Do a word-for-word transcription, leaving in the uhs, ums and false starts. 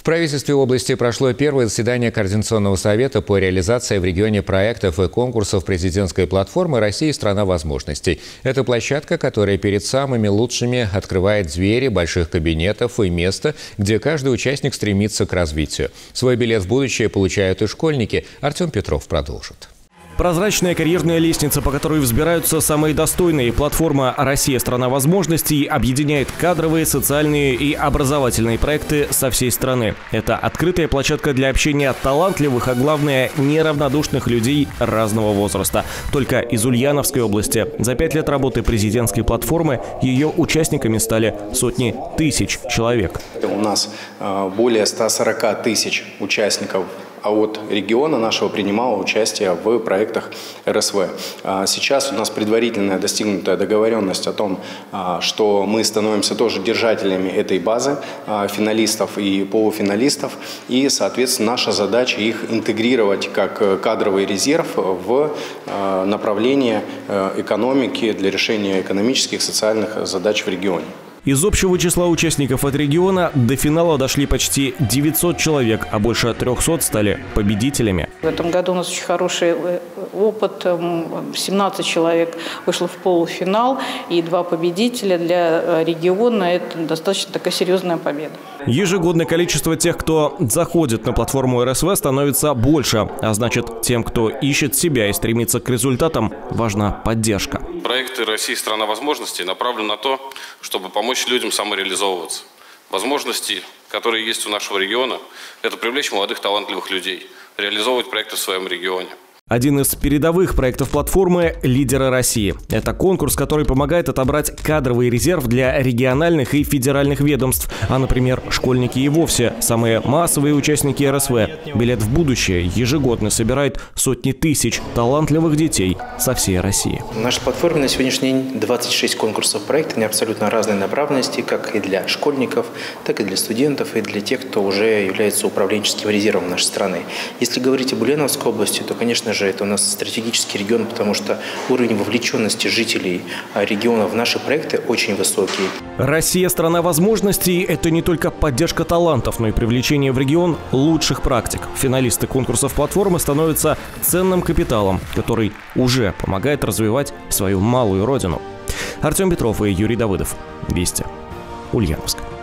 правительстве области прошло первое заседание Координационного совета по реализации в регионе проектов и конкурсов президентской платформы «Россия – страна возможностей». Это площадка, которая перед самыми лучшими открывает двери больших кабинетов и место, где каждый участник стремится к развитию. Свой билет в будущее получают и школьники. Артем Петров продолжит. Прозрачная карьерная лестница, по которой взбираются самые достойные. Платформа «Россия – страна возможностей» объединяет кадровые, социальные и образовательные проекты со всей страны. Это открытая площадка для общения талантливых, а главное – неравнодушных людей разного возраста. Только из Ульяновской области за пять лет работы президентской платформы ее участниками стали сотни тысяч человек. У нас более ста сорока тысяч участников. А от региона нашего принимало участие в проектах эр эс вэ. Сейчас у нас предварительная достигнутая договоренность о том, что мы становимся тоже держателями этой базы финалистов и полуфиналистов. И, соответственно, наша задача их интегрировать как кадровый резерв в направление экономики для решения экономических и социальных задач в регионе. Из общего числа участников от региона до финала дошли почти девятьсот человек, а больше трёхсот стали победителями. В этом году у нас очень хороший опыт. семнадцать человек вышло в полуфинал и два победителя. Для региона это достаточно такая серьезная победа. Ежегодное количество тех, кто заходит на платформу эр эс вэ, становится больше. А значит, тем, кто ищет себя и стремится к результатам, важна поддержка. Проекты «Россия – страна возможностей» направлены на то, чтобы помочь людям самореализовываться. Возможности, которые есть у нашего региона, это привлечь молодых талантливых людей, реализовывать проекты в своем регионе. Один из передовых проектов платформы – «Лидеры России». Это конкурс, который помогает отобрать кадровый резерв для региональных и федеральных ведомств. А, например, школьники и вовсе самые массовые участники эр эс вэ. Билет в будущее ежегодно собирает сотни тысяч талантливых детей со всей России. В нашей платформе на сегодняшний день двадцать шесть конкурсов проектов, они абсолютно разной направленности, как и для школьников, так и для студентов, и для тех, кто уже является управленческим резервом нашей страны. Если говорить об Ульяновской области, то, конечно же, это у нас стратегический регион, потому что уровень вовлеченности жителей региона в наши проекты очень высокий. Россия – страна возможностей – это не только поддержка талантов, но и привлечение в регион лучших практик. Финалисты конкурсов платформы становятся ценным капиталом, который уже помогает развивать свою малую родину. Артем Петров и Юрий Давыдов. Вести. Ульяновск.